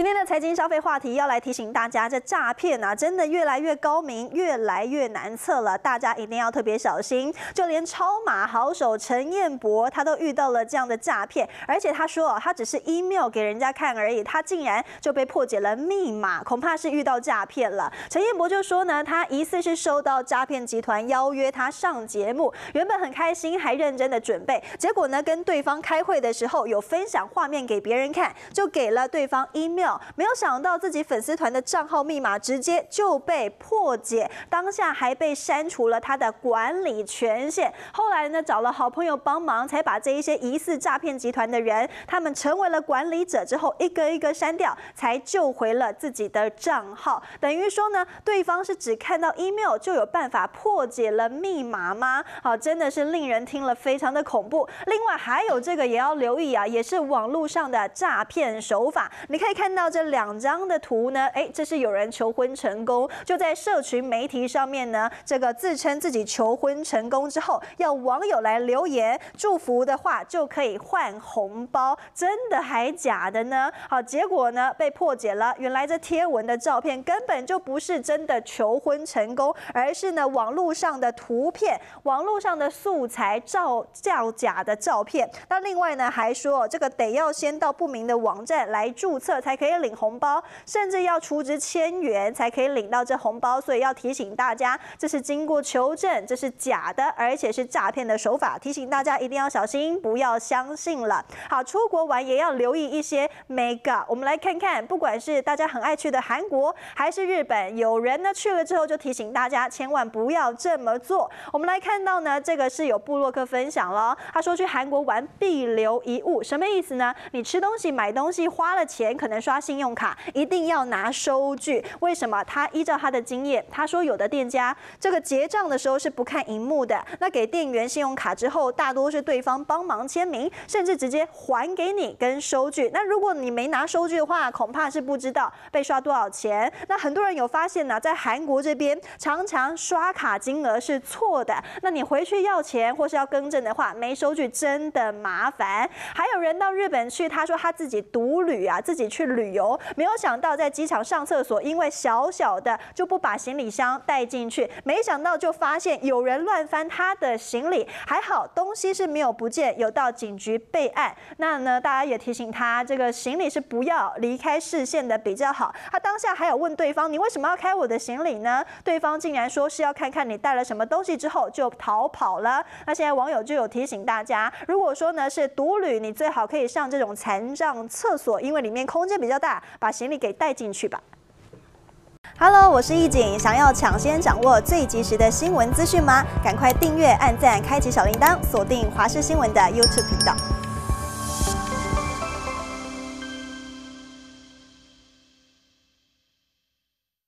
今天的财经消费话题要来提醒大家，这诈骗啊，真的越来越高明，越来越难测了，大家一定要特别小心。就连超马好手陈彦博，他都遇到了这样的诈骗，而且他说他只是 email 给人家看而已，他竟然就被破解了密码，恐怕是遇到诈骗了。陈彦博就说呢，他疑似是收到诈骗集团邀约他上节目，原本很开心，还认真的准备，结果呢，跟对方开会的时候有分享画面给别人看，就给了对方 email。没有想到自己粉丝团的账号密码直接就被破解，当下还被删除了他的管理权限。后来呢，找了好朋友帮忙，才把这一些疑似诈骗集团的人，他们成为了管理者之后，一个一个删掉，才救回了自己的账号。等于说呢，对方是只看到 email 就有办法破解了密码吗？好，真的是令人听了非常的恐怖。另外还有这个也要留意啊，也是网络上的诈骗手法。你可以看到这2张的图呢，这是有人求婚成功，就在社群媒体上面呢，这个自称自己求婚成功之后，要网友来留言祝福的话，就可以换红包，真的还假的呢？好，结果呢被破解了，原来这贴文的照片根本就不是真的求婚成功，而是呢网络上的图片、网络上的素材造假的照片。那另外呢还说，这个得要先到不明的网站来注册才可以领红包，甚至要储值1000元才可以领到这红包，所以要提醒大家，这是经过求证，这是假的，而且是诈骗的手法，提醒大家一定要小心，不要相信了。好，出国玩也要留意一些 mega。我们来看看，不管是大家很爱去的韩国还是日本，有人呢去了之后就提醒大家，千万不要这么做。我们来看到呢，这个是有部落客分享了，他说去韩国玩必留一物，什么意思呢？你吃东西、买东西花了钱，可能刷信用卡，一定要拿收据。为什么？他依照他的经验，他说有的店家这个结账的时候是不看荧幕的，那给店员信用卡之后，大多是对方帮忙签名，甚至直接还给你跟收据。那如果你没拿收据的话，恐怕是不知道被刷多少钱。那很多人有发现呢，在韩国这边常常刷卡金额是错的，那你回去要钱或是要更正的话，没收据真的麻烦。还有人到日本去，他说他自己独旅啊，自己去旅游，没有想到在机场上厕所，因为小小的就不把行李箱带进去，没想到就发现有人乱翻他的行李，还好东西是没有不见，有到警局备案。那呢，大家也提醒他，这个行李是不要离开视线的比较好。他当下还有问对方，你为什么要开我的行李呢？对方竟然说是要看看你带了什么东西，之后就逃跑了。那现在网友就有提醒大家，如果说呢是独旅，你最好可以上这种残障厕所，因为里面空间比较大，把行李给带进去吧。Hello， 我是易景，想要抢先掌握最及时的新闻资讯吗？赶快订阅、按赞、开启小铃铛，锁定华视新闻的 YouTube 频道。